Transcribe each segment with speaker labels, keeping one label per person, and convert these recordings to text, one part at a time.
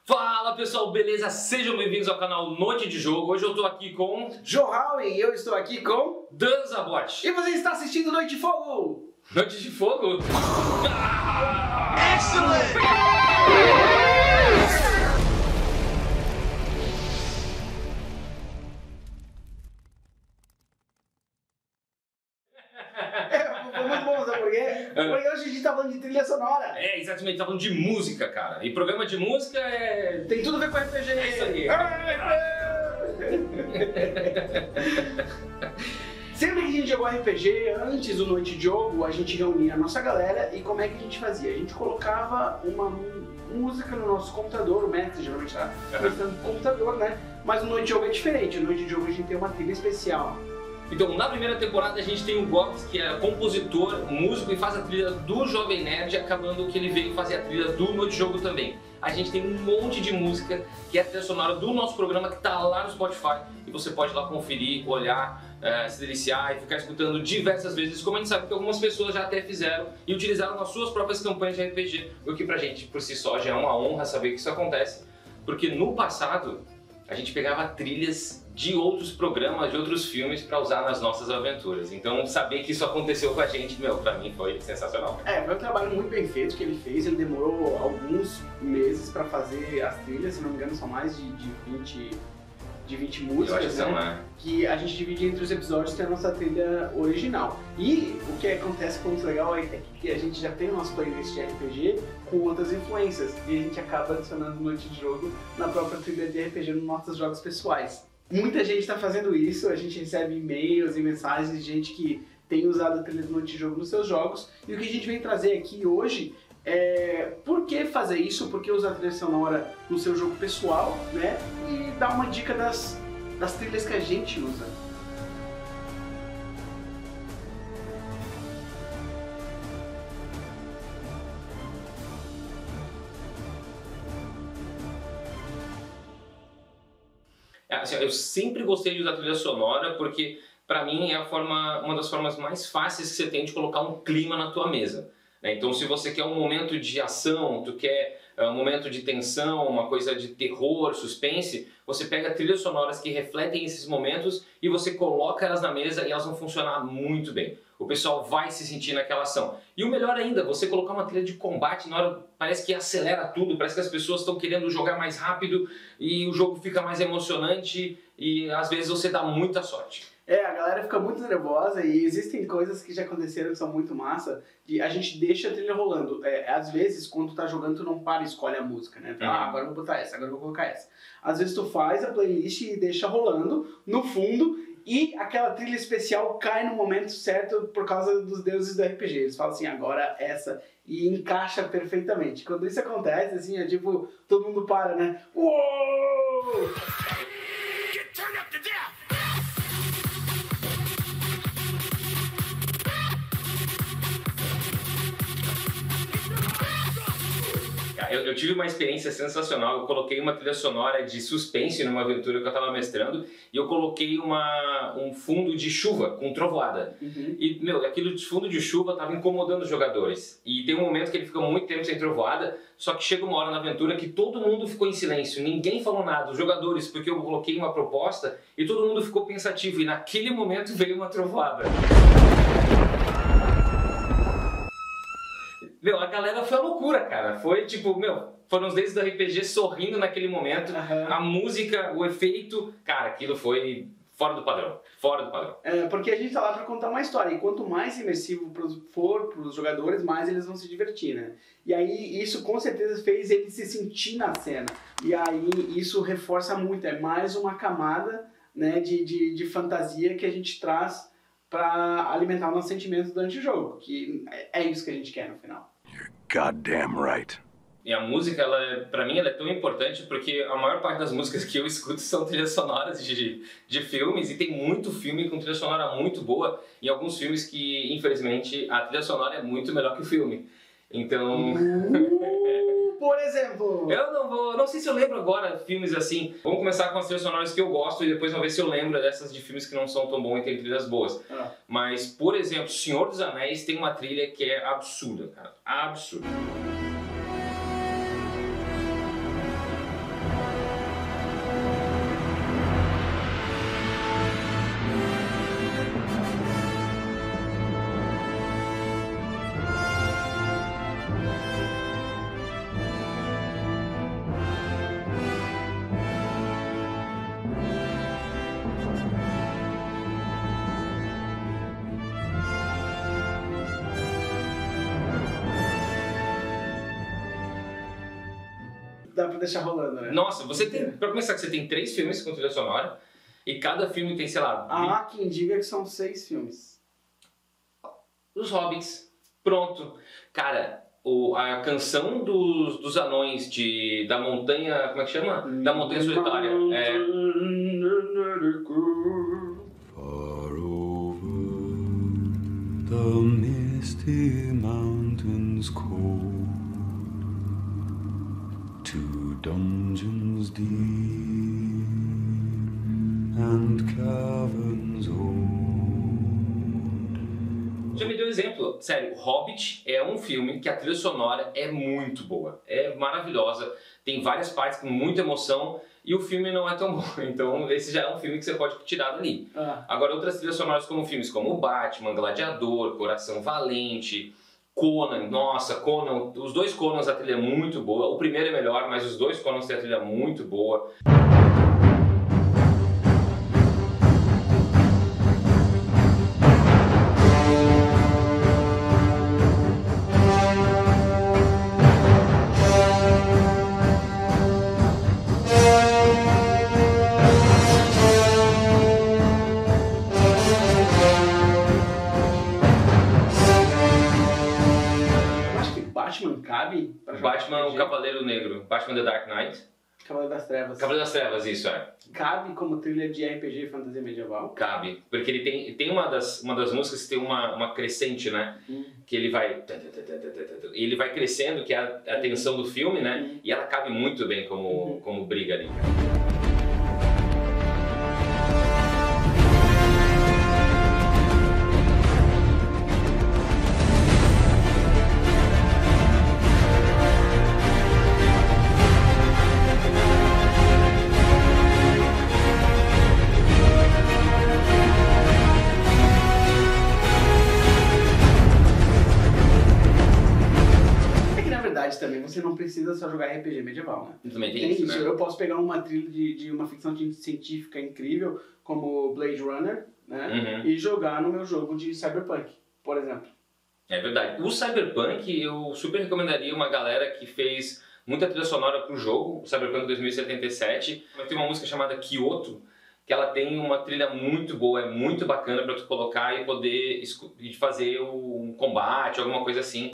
Speaker 1: Fala pessoal, beleza? Sejam bem-vindos ao canal Noite de Jogo. Hoje eu tô aqui com
Speaker 2: João e eu estou aqui com
Speaker 1: Dan Zabot.
Speaker 2: E você está assistindo Noite de Fogo!
Speaker 1: Noite de Fogo?
Speaker 2: Excellent! Foi muito bom, sabe por quê? Porque hoje a gente tá falando de trilha sonora.
Speaker 1: É, exatamente, tá falando de música, cara. E programa de música é...
Speaker 2: Tem tudo a ver com RPG.
Speaker 1: É isso aí.
Speaker 2: Sempre que a gente jogou RPG, antes do Noite de Jogo, a gente reunia a nossa galera e como é que a gente fazia? A gente colocava uma música no nosso computador, o mestre geralmente tá conversando no computador, né? Mas no Noite de Jogo é diferente, no Noite de Jogo a gente tem uma trilha especial.
Speaker 1: Então, na primeira temporada a gente tem o Gox, que é compositor, músico e faz a trilha do Jovem Nerd, acabando que ele veio fazer a trilha do Noite de Jogo também. A gente tem um monte de música que é a trilha sonora do nosso programa que está lá no Spotify e você pode ir lá conferir, olhar, se deliciar e ficar escutando diversas vezes, como a gente sabe que algumas pessoas já até fizeram e utilizaram nas suas próprias campanhas de RPG, o que pra gente por si só já é uma honra saber que isso acontece, porque no passado a gente pegava trilhas de outros programas, de outros filmes para usar nas nossas aventuras. Então saber que isso aconteceu com a gente, meu, pra mim foi sensacional.
Speaker 2: Foi um trabalho muito bem feito que ele fez, ele demorou alguns meses para fazer as trilhas, se não me engano são mais de 20 músicas,
Speaker 1: eu acho que são, né?
Speaker 2: Que a gente divide entre os episódios, tem a nossa trilha original. E o que acontece com muito legal é que a gente já tem o nosso playlist de RPG com outras influências e a gente acaba adicionando Noite de Jogo na própria trilha de RPG nos nossos jogos pessoais. Muita gente está fazendo isso, a gente recebe e-mails e mensagens de gente que tem usado a trilha do Noite de Jogo nos seus jogos e o que a gente vem trazer aqui hoje é por que fazer isso, por que usar a trilha sonora no seu jogo pessoal, né? E dar uma dica das trilhas que a gente usa.
Speaker 1: Assim, eu sempre gostei de usar trilha sonora porque pra mim é uma das formas mais fáceis que você tem de colocar um clima na tua mesa. Então se você quer um momento de ação, tu quer um momento de tensão, uma coisa de terror, suspense, você pega trilhas sonoras que refletem esses momentos e você coloca elas na mesa e elas vão funcionar muito bem. O pessoal vai se sentir naquela ação. E o melhor ainda, você colocar uma trilha de combate na hora, parece que acelera tudo, parece que as pessoas estão querendo jogar mais rápido e o jogo fica mais emocionante e às vezes você dá muita sorte.
Speaker 2: A galera fica muito nervosa e existem coisas que já aconteceram que são muito massa e a gente deixa a trilha rolando. Às vezes, quando tu tá jogando, tu não para e escolhe a música, né? Agora eu vou botar essa, agora eu vou colocar essa. Às vezes tu faz a playlist e deixa rolando no fundo e aquela trilha especial cai no momento certo por causa dos deuses do RPG. Eles falam assim, agora essa, e encaixa perfeitamente. Quando isso acontece, assim, é tipo, todo mundo para, né? Uou!
Speaker 1: Eu tive uma experiência sensacional, eu coloquei uma trilha sonora de suspense numa aventura que eu estava mestrando e eu coloquei um fundo de chuva com trovoada. E, meu, aquilo de fundo de chuva estava incomodando os jogadores. E tem um momento que ele fica muito tempo sem trovoada, só que chega uma hora na aventura que todo mundo ficou em silêncio, ninguém falou nada, os jogadores, porque eu coloquei uma proposta e todo mundo ficou pensativo e naquele momento veio uma trovoada. Meu, a galera foi uma loucura, cara. Foi tipo, meu, foram os deuses do RPG sorrindo naquele momento. A música, o efeito, cara, aquilo foi fora do padrão. Fora do padrão.
Speaker 2: Porque a gente tá lá pra contar uma história. E quanto mais imersivo for pros jogadores, mais eles vão se divertir, né? E aí isso com certeza fez eles se sentir na cena. E aí isso reforça muito. É mais uma camada, né, de fantasia que a gente traz pra alimentar o nosso sentimento durante o jogo. Que é isso que a gente quer no final.
Speaker 3: Goddamn right.
Speaker 1: E a música, pra mim, ela é tão importante porque a maior parte das músicas que eu escuto são trilhas sonoras de filmes e tem muito filme com trilha sonora muito boa e alguns filmes que, infelizmente, a trilha sonora é muito melhor que o filme. Então...
Speaker 2: Por exemplo...
Speaker 1: Eu não sei se eu lembro agora filmes assim. Vamos começar com as trilhas sonoras que eu gosto e depois vamos ver se eu lembro dessas de filmes que não são tão bons e tem trilhas boas. Mas, por exemplo, Senhor dos Anéis tem uma trilha que é absurda, cara. Absurda.
Speaker 2: dá pra deixar rolando, né?
Speaker 1: Nossa, você tem, pra começar, que você tem 3 filmes com trilha sonora, e cada filme tem, sei lá...
Speaker 2: Há quem diga que são 6 filmes.
Speaker 1: Os Hobbits, pronto. Cara, a canção dos anões da montanha, como é que chama? Da montanha solitária.
Speaker 3: Far over the misty mountains cold, to dungeons deep and caverns old.
Speaker 1: Já me deu um exemplo. Sério, Hobbit é um filme que a trilha sonora é muito boa. É maravilhosa. Tem várias partes com muita emoção e o filme não é tão bom. Então esse já é um filme que você pode tirar dali. Agora outras trilhas sonoras como filmes como Batman, Gladiador, Coração Valente, Conan. Nossa, Conan. Os 2 Conans a trilha é muito boa. O primeiro é melhor, mas os 2 Conans têm a trilha muito boa.
Speaker 2: Batman cabe pra jogar
Speaker 1: Batman,
Speaker 2: RPG?
Speaker 1: o Cavaleiro Negro. Batman The Dark Knight.
Speaker 2: Cavaleiro das Trevas.
Speaker 1: Cavaleiro das Trevas, isso é.
Speaker 2: Cabe como trilha de RPG fantasia medieval?
Speaker 1: Cabe, porque ele tem uma das músicas que tem uma crescente, né? Que ele vai... E ele vai crescendo, que é a tensão do filme, né? E ela cabe muito bem como briga ali.
Speaker 2: Também você não precisa só jogar RPG medieval, né?
Speaker 1: Também tem isso, né?
Speaker 2: Eu posso pegar uma trilha de uma ficção científica incrível, como Blade Runner, né? E jogar no meu jogo de Cyberpunk, por exemplo.
Speaker 1: É verdade. O Cyberpunk, eu super recomendaria uma galera que fez muita trilha sonora pro jogo, o Cyberpunk 2077. Mas tem uma música chamada Kyoto, que ela tem uma trilha muito boa, é muito bacana pra tu colocar e poder fazer um combate, alguma coisa assim.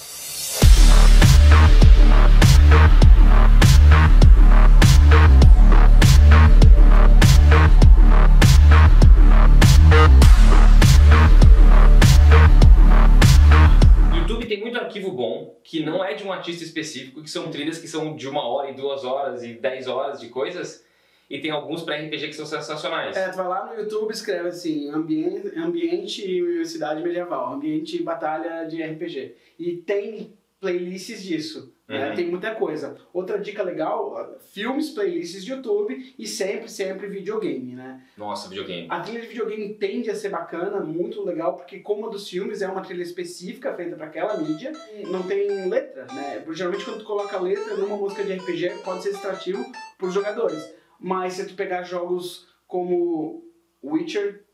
Speaker 1: Tem muito arquivo bom, que não é de um artista específico, que são trilhas que são de 1 hora e 2 horas e 10 horas de coisas, e tem alguns pra RPG que são sensacionais.
Speaker 2: Tu vai lá no YouTube e escreve assim, ambiente e cidade medieval, ambiente e batalha de RPG. E tem playlists disso, né? Tem muita coisa. Outra dica legal, filmes, playlists de YouTube e sempre videogame, né?
Speaker 1: Nossa, videogame.
Speaker 2: A trilha de videogame tende a ser bacana, muito legal, porque como a dos filmes é uma trilha específica feita para aquela mídia, não tem letra, né? Geralmente quando tu coloca letra numa música de RPG pode ser distrativo para os jogadores. Mas se tu pegar jogos como Witcher,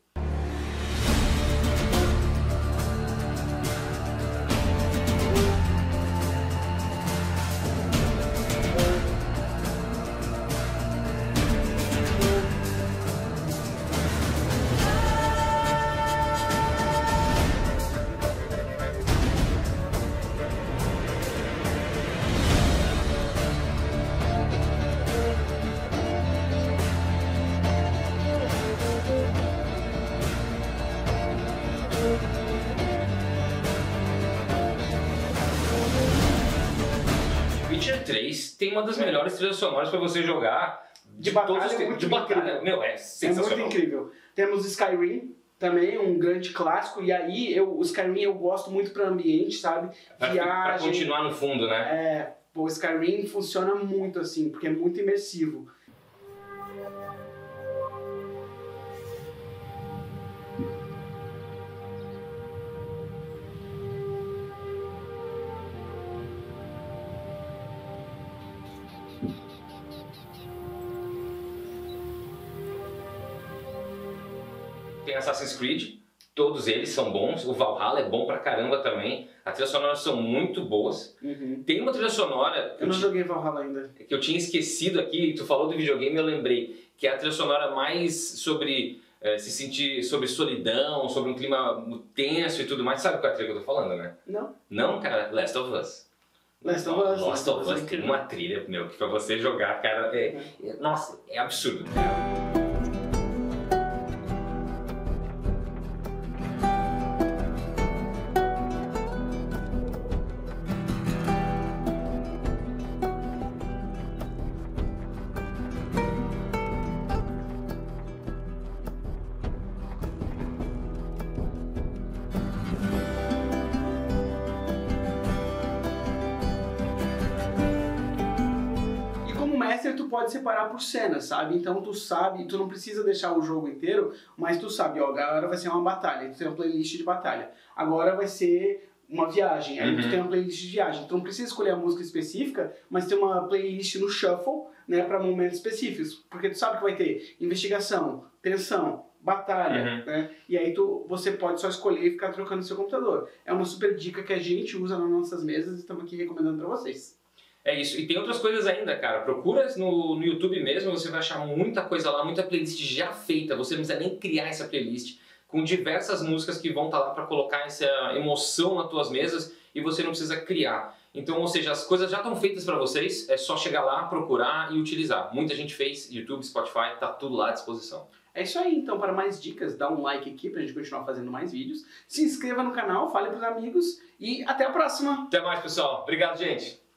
Speaker 1: Witcher 3 tem uma das melhores trilhas sonoras pra você jogar
Speaker 2: de batalha,
Speaker 1: todos os tempos. De batalha, meu, é sensacional.
Speaker 2: É muito incrível. Temos Skyrim, também um grande clássico, e aí o Skyrim eu gosto muito para ambiente, sabe?
Speaker 1: Pra continuar no fundo, né?
Speaker 2: O Skyrim funciona muito assim, porque é muito imersivo.
Speaker 1: Tem Assassin's Creed. Todos eles são bons, o Valhalla é bom pra caramba também, as trilhas sonoras são muito boas. Tem uma trilha sonora...
Speaker 2: Eu não joguei Valhalla ainda.
Speaker 1: Que eu tinha esquecido aqui, tu falou do videogame, eu lembrei, que é a trilha sonora mais sobre se sentir, sobre solidão, sobre um clima tenso e tudo mais. Sabe qual é a trilha que eu tô falando, né?
Speaker 2: Não.
Speaker 1: Não, cara, Last of Us.
Speaker 2: Last of Us.
Speaker 1: Last of Us tem uma trilha, meu, que pra você jogar, cara, nossa, é absurdo.
Speaker 2: Mestre, tu pode separar por cenas, sabe? Então tu sabe, tu não precisa deixar o jogo inteiro, mas tu sabe, ó, agora vai ser uma batalha, tu tem uma playlist de batalha. Agora vai ser uma viagem, aí tu tem uma playlist de viagem. Tu não precisa escolher a música específica, mas tem uma playlist no shuffle, né, para momentos específicos, porque tu sabe que vai ter investigação, tensão, batalha, né? E aí você pode só escolher e ficar trocando no seu computador. É uma super dica que a gente usa nas nossas mesas e estamos aqui recomendando para vocês.
Speaker 1: É isso, e tem outras coisas ainda, cara. Procura no YouTube mesmo, você vai achar muita coisa lá, muita playlist já feita. Você não precisa nem criar essa playlist com diversas músicas que vão estar lá para colocar essa emoção nas tuas mesas e você não precisa criar. Então, ou seja, as coisas já estão feitas para vocês, é só chegar lá, procurar e utilizar. Muita gente fez, YouTube, Spotify, tá tudo lá à disposição.
Speaker 2: É isso aí, então para mais dicas, dá um like aqui pra gente continuar fazendo mais vídeos. Se inscreva no canal, fale pros amigos e até a próxima!
Speaker 1: Até mais, pessoal. Obrigado, gente!